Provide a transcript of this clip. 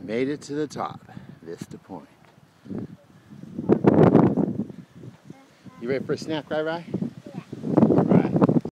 Made it to the top, Vista Point. You ready for a snack, Rai Rai?